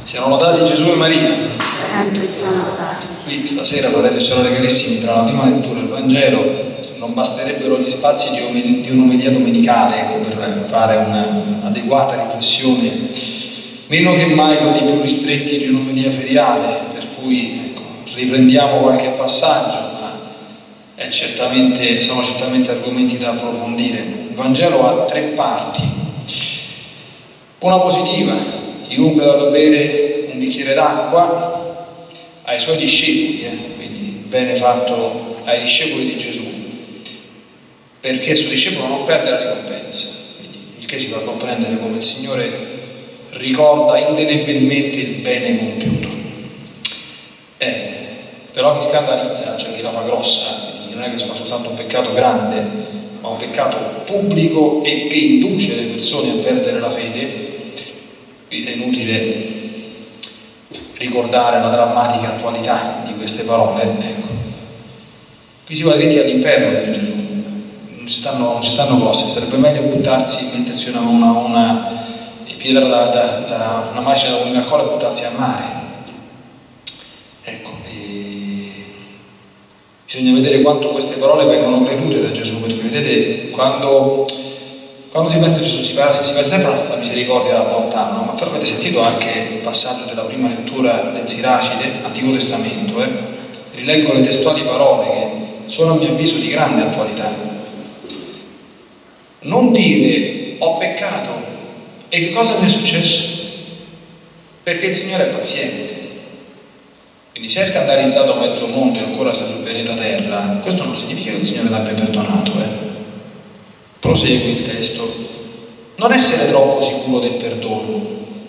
Siano lodati Gesù e Maria. Sempre sono lodati. Qui stasera, fratelli e sorelle carissimi, tra la prima lettura e il Vangelo non basterebbero gli spazi di un'omelia domenicale, ecco, per fare un'adeguata riflessione, meno che mai quelli più ristretti di un'omelia feriale, per cui ecco, riprendiamo qualche passaggio, ma sono certamente argomenti da approfondire. Il Vangelo ha 3 parti, una positiva: chiunque dà da bere un bicchiere d'acqua ai suoi discepoli, quindi bene fatto ai discepoli di Gesù, perché il suo discepolo non perde la ricompensa, quindi il che ci fa comprendere come il Signore ricorda indelebilmente il bene compiuto. Però chi scandalizza, cioè chi la fa grossa, quindi non è che si fa soltanto un peccato grande, ma un peccato pubblico e che induce le persone a perdere la fede. Qui è inutile ricordare la drammatica attualità di queste parole. Ecco. Qui si va dritti all'inferno, dice Gesù. Non ci stanno cose, sarebbe meglio buttarsi, mettersi una pietra da una macina da un alcol e buttarsi al mare. Ecco, bisogna vedere quanto queste parole vengono credute da Gesù, perché vedete, quando si pensa a Gesù si pensa sempre alla misericordia e alla bontà, no? Ma però avete sentito anche il passaggio della prima lettura del Siracide, Antico Testamento, rileggo le testuali parole che sono a mio avviso di grande attualità. Non dire ho peccato e che cosa mi è successo? Perché il Signore è paziente. Quindi se è scandalizzato mezzo mondo e ancora sta sul pianeta Terra, questo non significa che il Signore l'abbia perdonato. Prosegui il testo. Non essere troppo sicuro del perdono,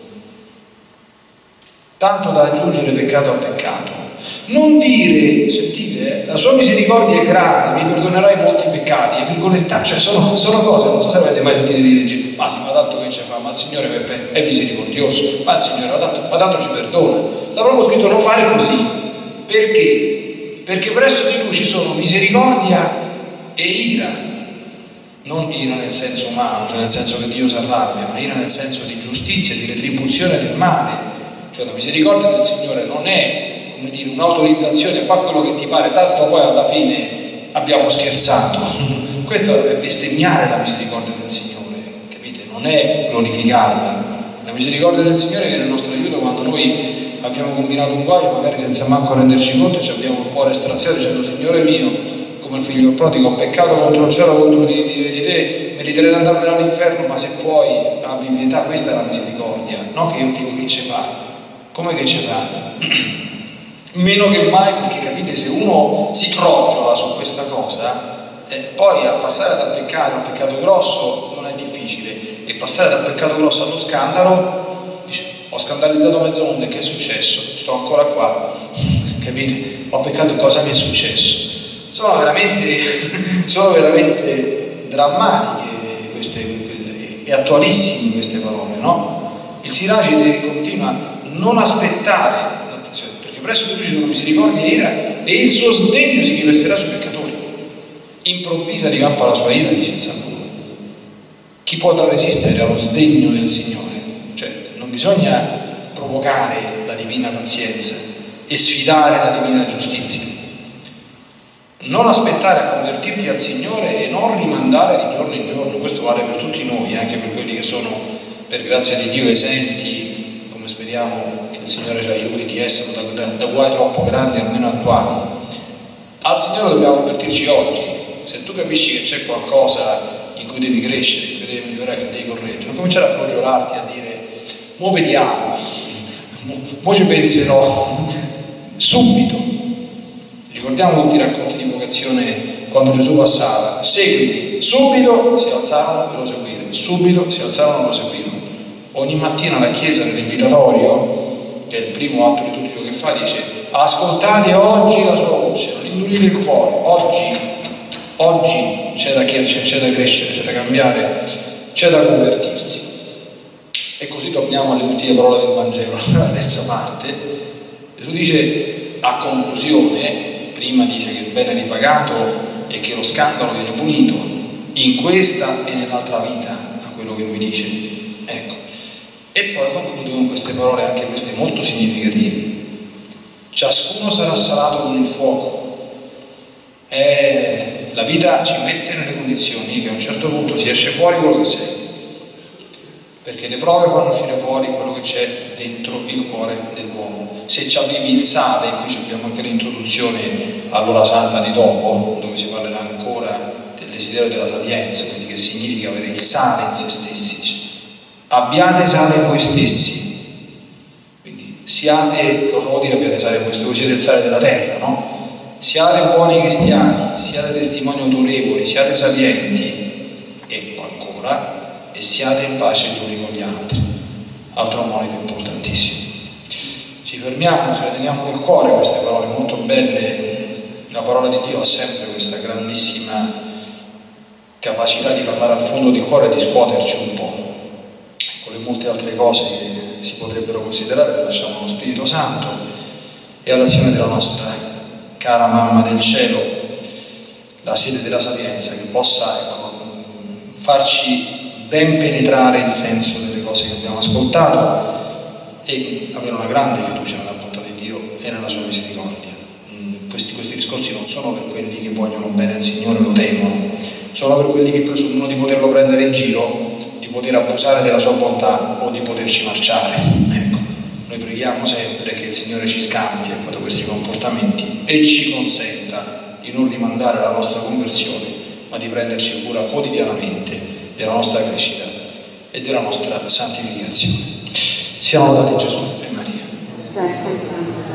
tanto da aggiungere peccato a peccato. Non dire, sentite, la sua misericordia è grande, mi perdonerai molti peccati, cioè sono cose, non so se avete mai sentito dire, ma sì, ma tanto che ce fa, ma il Signore è misericordioso, ma il Signore ma tanto ci perdona. Sta proprio scritto non fare così. Perché? Perché presso di Lui ci sono misericordia e ira. Non ira nel senso umano, cioè nel senso che Dio si arrabbia, ma ira nel senso di giustizia, di retribuzione del male. Cioè la misericordia del Signore non è, come dire, un'autorizzazione a fare quello che ti pare, tanto poi alla fine abbiamo scherzato. Questo è bestemmiare la misericordia del Signore, capite? Non è glorificarla. La misericordia del Signore viene al nostro aiuto quando noi abbiamo combinato un guaio, magari senza manco renderci conto, e ci abbiamo il cuore straziato dicendo: Signore mio, come il figlio prodigo, ho peccato contro il cielo, contro di te, meriterei di andarmene all'inferno, ma se puoi abbi pietà. Questa è la misericordia, no? Che io dico che ce fa. Come che ce fa? Meno che mai, perché capite, se uno si crogiola su questa cosa, poi a passare dal peccato al peccato grosso non è difficile, e passare dal peccato grosso allo scandalo, dice: ho scandalizzato mezzo mondo, e che è successo? Sto ancora qua. Capite? Ho peccato, cosa mi è successo? Sono veramente drammatiche e attualissime queste parole, no? Il Siracide continua: non aspettare, perché presso di Lui ci sono misericordia e ira, e il suo sdegno si riverserà sui peccatori. Improvvisa ricampa la sua ira, dice il Salmo. Chi potrà resistere allo sdegno del Signore? Cioè, non bisogna provocare la divina pazienza e sfidare la divina giustizia. Non aspettare a convertirti al Signore e non rimandare di giorno in giorno. Questo vale per tutti noi, anche per quelli che sono, per grazia di Dio, esenti, come speriamo che il Signore ci aiuti di essere, da guai troppo grandi, almeno attuali. Al Signore dobbiamo convertirci oggi. Se tu capisci che c'è qualcosa in cui devi crescere, in cui devi migliorare, che devi correggere, non cominciare a crogiolarti, a dire: mo vediamo, mo ci penserò. Subito. Ricordiamo tutti i racconti di vocazione quando Gesù passava: seguimi. Subito si alzarono e lo seguirono. Subito si alzarono e lo seguirono. Ogni mattina la Chiesa, nell'invitatorio, che è il primo atto liturgico che fa, dice: ascoltate oggi la sua voce, non indurite il cuore. Oggi c'è da crescere, c'è da cambiare, c'è da convertirsi. E così torniamo alle ultime parole del Vangelo, la terza parte. Gesù dice a conclusione, prima dice che il bene è ripagato e che lo scandalo viene punito in questa e nell'altra vita, a quello che lui dice. Ecco, E poi concludo con queste parole, anche queste molto significative. Ciascuno sarà salato con il fuoco. La vita ci mette nelle condizioni che a un certo punto si esce fuori quello che sei, perché le prove fanno uscire fuori quello che c'è dentro il cuore dell'uomo. Se ci avvivi il sale, e qui abbiamo anche l'introduzione all'ora santa di dopo, dove si parlerà ancora del desiderio della sapienza, quindi che significa avere il sale in se stessi. Abbiate sale in voi stessi, quindi siate, cosa vuol dire abbiate sale in voi stessi? Voi siete il sale della terra, no? Siate buoni cristiani, siate testimoni autorevoli, siate sapienti, e poi ancora, e siate in pace gli uni con gli altri. Altro monito importantissimo. Ci fermiamo, ce le teniamo nel cuore queste parole molto belle. La parola di Dio ha sempre questa grandissima capacità di parlare al fondo del cuore e di scuoterci un po'. Con le molte altre cose che si potrebbero considerare, le lasciamo allo Spirito Santo e all'azione della nostra cara Mamma del Cielo, la sede della sapienza, che possa farci ben penetrare il senso delle cose che abbiamo ascoltato e avere una grande fiducia nella bontà di Dio e nella sua misericordia. Questi discorsi non sono per quelli che vogliono bene al Signore o lo temono, sono per quelli che presumono di poterlo prendere in giro, di poter abusare della sua bontà o di poterci marciare. Ecco, noi preghiamo sempre che il Signore ci scambi da questi comportamenti e ci consenta di non rimandare la nostra conversione, ma di prenderci cura quotidianamente della nostra crescita e della nostra santificazione. Siamo lodati Gesù e Maria. Sempre santo.